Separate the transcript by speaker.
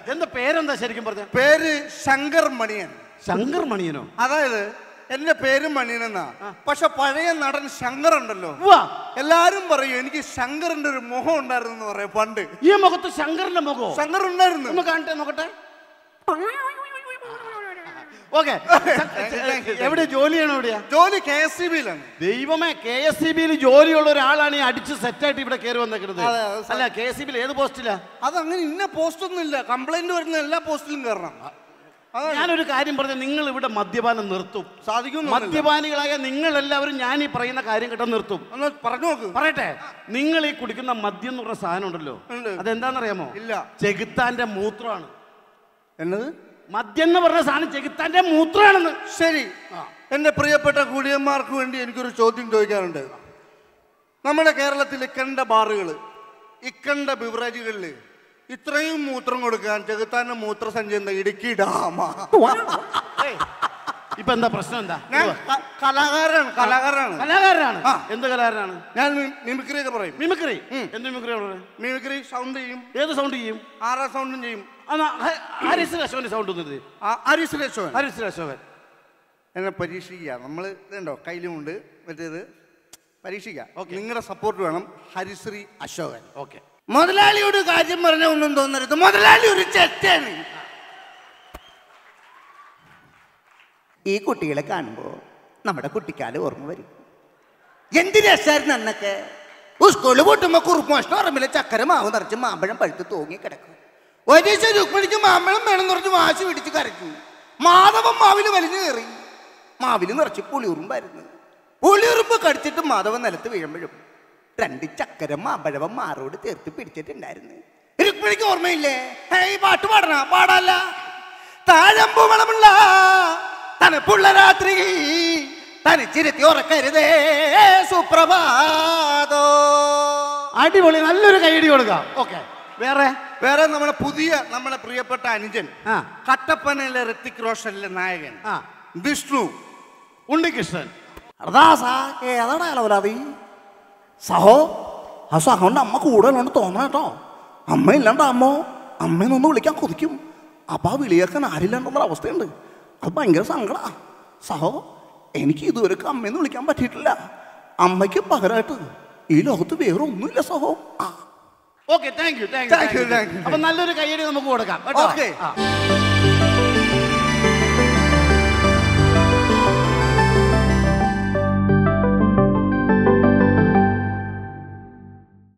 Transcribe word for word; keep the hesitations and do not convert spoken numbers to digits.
Speaker 1: എന്താ പേരെന്താ ശരിക്കും പറഞ്ഞ?
Speaker 2: പേര് ശങ്കർ മണിയൻ.
Speaker 1: ശങ്കർ മണിയനോ?
Speaker 2: അതായത് എന്റെ പേര് മണിയനെന്നാ, പക്ഷെ പഴയ നടൻ ശങ്കർ ഉണ്ടല്ലോ, എല്ലാരും പറയും എനിക്ക് ശങ്കറിന്റെ ഒരു മുഖം ഉണ്ടായിരുന്നു പറയാം പണ്ട്.
Speaker 1: ഈ മുഖത്ത് ശങ്കറിന്റെ മുഖം
Speaker 2: ശങ്കർ ഉണ്ടായിരുന്നു.
Speaker 1: ഒന്ന് കാണട്ടെ, നോക്കട്ടെ. ഓക്കെ, എവിടെ ജോലിയാണ്? എവിടെയാ
Speaker 2: ജോലി? കെ എസ് സി ബിയിലാണ്.
Speaker 1: ദൈവമേ, കെ എസ് സി ബിയിൽ ജോലിയുള്ള ഒരാളാണ് ഈ അടിച്ച് സെറ്റായിട്ട് ഇവിടെ കയറി വന്നേക്കുന്നത്. അല്ല, കെ എസ് സി ബിയിൽ ഏത് പോസ്റ്റിലാ?
Speaker 2: അതങ്ങനെ ഇന്ന പോസ്റ്റ് ഒന്നും ഇല്ല, കംപ്ലൈന്റ് വരുന്ന എല്ലാ പോസ്റ്റിലും കയറണം.
Speaker 1: ഞാനൊരു കാര്യം പറഞ്ഞ, നിങ്ങൾ ഇവിടെ മദ്യപാനം നിർത്തും സാധിക്കും? മദ്യപാനികളായ നിങ്ങൾ എല്ലാവരും ഞാൻ ഈ പറയുന്ന കാര്യം കേട്ടോ നിർത്തും.
Speaker 2: പറഞ്ഞു നോക്ക്.
Speaker 1: പറയട്ടെ, നിങ്ങൾ ഈ കുടിക്കുന്ന മദ്യം എന്ന് പറഞ്ഞ സാധനം ഉണ്ടല്ലോ, അതെന്താണെന്നറിയാമോ?
Speaker 2: ഇല്ല.
Speaker 1: ചെകുത്താന്റെ മൂത്രമാണ്.
Speaker 2: എന്നത്?
Speaker 1: മദ്യം എന്ന് പറഞ്ഞ സാധനം ചെകുത്താന്റെ മൂത്രമാണെന്ന്.
Speaker 2: ശരി, എന്റെ പ്രിയപ്പെട്ട കുടിയന്മാർക്ക് വേണ്ടി എനിക്കൊരു ചോദ്യം ചോദിക്കാറുണ്ട്. നമ്മുടെ കേരളത്തിൽ ഇക്കണ്ട ബാറുകൾ, ഇക്കണ്ട ബിവറേജുകളിൽ ഇത്രയും മൂത്രം കൊടുക്കാൻ ചെകുത്താന്റെ മൂത്രസഞ്ചി എന്താ? ഇടുക്കി ഡാമാ.
Speaker 1: ഇപ്പൊ എന്താ പ്രശ്നം? എന്താ?
Speaker 2: കലാകാരനാണ്. കലാകാരനാണ്
Speaker 1: കലാകാരനാണ് എന്ത് കലാകാരനാണ്?
Speaker 2: ഞാൻ മിമിക്രി ഒക്കെ പറയും.
Speaker 1: മിമിക്രി? എന്ത് മിമിക്രി?
Speaker 2: മിമിക്രി സൗണ്ട് ചെയ്യും.
Speaker 1: ഏത് സൗണ്ട് ചെയ്യും?
Speaker 2: ആറാ സൗണ്ടും ചെയ്യും.
Speaker 1: ഹരിശ്രീ അശോകന്റെ സൗണ്ട് ഒന്നും?
Speaker 2: ഹരിശ്രീ അശോകൻ.
Speaker 1: ഹരിശ്രീ അശോകൻ
Speaker 2: എന്നെ പരീക്ഷിക്കുക. നമ്മൾ ഇതുണ്ടോ കയ്യിലുമുണ്ട് മറ്റേത് പരീക്ഷിക്കുക. നിങ്ങളുടെ സപ്പോർട്ട് വേണം. ഹരിശ്രീ അശോകൻ.
Speaker 1: ഓക്കെ.
Speaker 2: മുതലാളിയോട് കാര്യം പറഞ്ഞ ഒന്നും തോന്നരുത്, മുതലാളി ഒരു ചെറ്റാണ്.
Speaker 3: ഈ കുട്ടികളെ കാണുമ്പോൾ നമ്മുടെ കുട്ടിക്കാലം ഓർമ്മ വരും. എന്ത് രസമായിരുന്നു അന്നൊക്കെ. സ്കൂളിൽ കൂട്ടുമ്പോൾ കുറുപ്പ് മോഷണം ഓർമ്മയില്ല, ചക്കര മാവ് നിറച്ച് മാമ്പഴം പഴുത്ത് തൂങ്ങി കിടക്കും. ഒരു ദിവസം രുക്മിണിക്ക് മാമ്പഴം വേണം നിറച്ച് വാശി പിടിച്ച് കരച്ചു. മാധവൻ മാവില് വലിഞ്ഞു കയറി. മാവില് നിറച്ച് പുളിയുറുമ്പായിരുന്നു. പുളിയുറുമ്പ് കടിച്ചിട്ട് മാധവൻ നിലത്ത് വീഴുമ്പോഴും രണ്ട് ചക്കര മാമ്പഴവൻ മാറോട് തീർത്ത് പിടിച്ചിട്ടുണ്ടായിരുന്നു. രുക്മിണിക്ക് ഓർമ്മയില്ലേ? ഈ പാട്ട് പാടണ പാടല്ല. താഴമ്പു വളമുള്ള തണുപ്പുള്ള രാത്രി തനിച്ചിരുത്തി ഉറക്കരുതേ സുപ്രഭാതോ.
Speaker 1: അടിപൊളി, നല്ലൊരു കൈയടി കൊടുക്കാം. ഓക്കെ. വേറെ
Speaker 2: വേറെ നമ്മുടെ പുതിയ നമ്മുടെ പ്രിയപ്പെട്ട അനുജൻ, കട്ടപ്പനയിലെ ഋത്തിക് റോഷനിലെ നായകൻ വിഷ്ണു
Speaker 1: ഉണ്ണികൃഷ്ണൻ.
Speaker 3: ഏതാണ് അലവലാതി സഹോ? ആ സഹോന്റെ അമ്മ കൂടുതലുണ്ട് തോന്നണം കേട്ടോ. അമ്മ ഇല്ലാണ്ട് അമ്മോ അമ്മയെന്നൊന്ന് വിളിക്കാൻ കൊതിക്കും. അപ്പൊ ആ വിളിയേക്കാൻ ആരില്ലാണ്ടുള്ള അവസ്ഥയുണ്ട്. അത് ഭയങ്കര സങ്കടാ സഹോ. എനിക്ക് ഇതുവരെ അമ്മയെന്ന് വിളിക്കാൻ പറ്റിയിട്ടില്ല. അമ്മയ്ക്ക് പകരമായിട്ട് ഈ ലോകത്ത് വേറെ ഒന്നുമില്ല സഹോ.
Speaker 1: Okay, thank you thank you. അപ്പൊ നല്ലൊരു കയ്യടി നമുക്ക് കൊടുക്കാം.
Speaker 2: ഓക്കെ.